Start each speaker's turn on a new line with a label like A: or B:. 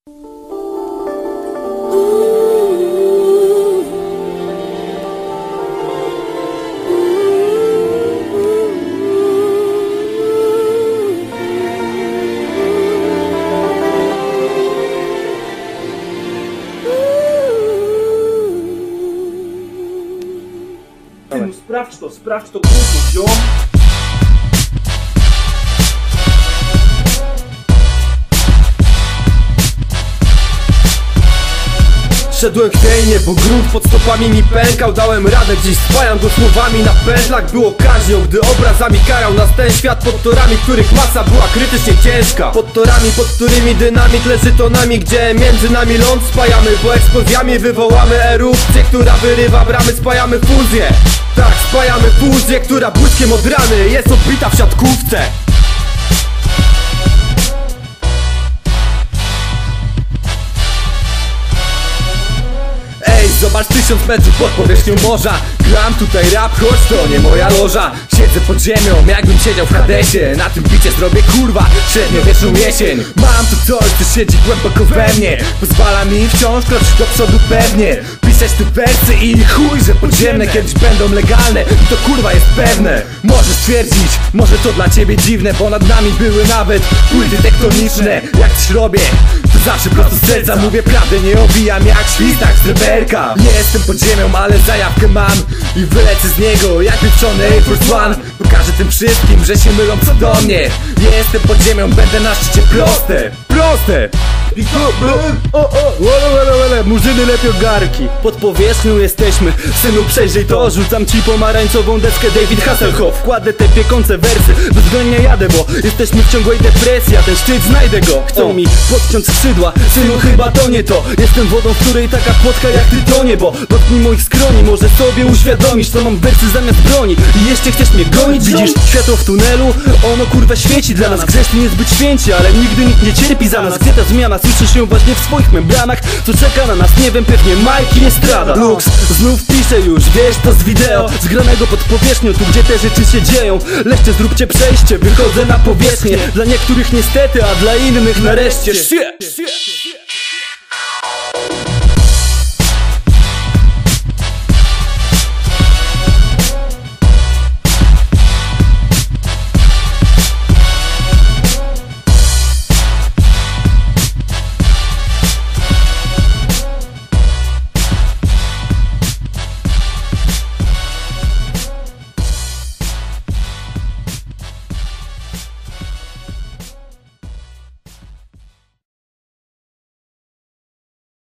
A: Sprawdź to kurwa, ziom. Szedłem chwiejnie, bo grunt pod stopami mi pękał. Dałem radę, dziś spajam go słowami na pętlach. Było kaźnią, gdy obrazami karał nas ten świat. Pod torami, których masa była krytycznie ciężka. Pod torami, pod którymi dynamit leży tonami. Gdzie między nami ląd spajamy, bo eksplozjami wywołamy erupcję, która wyrywa bramy. Spajamy fuzję, tak, spajamy fuzję, która błyskiem od rany jest odbita w siatkówce. Zobacz 1000 metrów pod powierzchnią morza. Gram tutaj rap, choć to nie moja loża. Siedzę pod ziemią, jakbym siedział w Hadesie. Na tym bicie zrobię kurwa średniowieczną jesień. Mam tu coś, co siedzi głęboko we mnie. Pozwala mi wciąż kroczyć do przodu pewnie. Pisać te wersy i chuj, że podziemne kiedyś będą legalne. I to kurwa jest pewne. Możesz stwierdzić, może to dla ciebie dziwne, bo nad nami były nawet płyty tektoniczne. Jak coś robię, to zawsze prosto z serca. Mówię prawdę, nie owijam jak świstak z reberka. Nie jestem pod ziemią, ale zajawkę mam i wylecę z niego jak pieprzony Air Force One. Pokażę tym wszystkim, że się mylą co do mnie. Nie jestem pod ziemią, będę na szczycie proste. Murzyny lepią garki. Pod powierzchnią jesteśmy, synu przejrzyj to. Rzucam ci pomarańczową deskę David Hasselhoff. Wkładę te piekące wersy, bezwzględnie jadę, bo jesteśmy w ciągłej depresji, a ten szczyt znajdę go. Chcą mi podciąć skrzydła, synu chyba to nie to. Jestem wodą, w której taka płotka jak ty tonie, bo dotknij moich skroni, może sobie uświadomisz, co mam wersy zamiast broni. I jeszcze chcesz mnie gonić? Widzisz światło w tunelu? Ono kurwa świeci dla nas, grzeszni niezbyt święci, ale nigdy nikt nie cierpi za nas. Gdzie ta zmiana słyszy się właśnie w swoich membranach? Co czeka na nas, nie wiem, pewnie Mike i Estrada. Lux, znów piszę już, wiesz to z wideo zgranego pod powierzchnią, tu gdzie te rzeczy się dzieją. Leszcze zróbcie przejście, wychodzę na powierzchnię. Dla niektórych niestety, a dla innych nareszcie shit.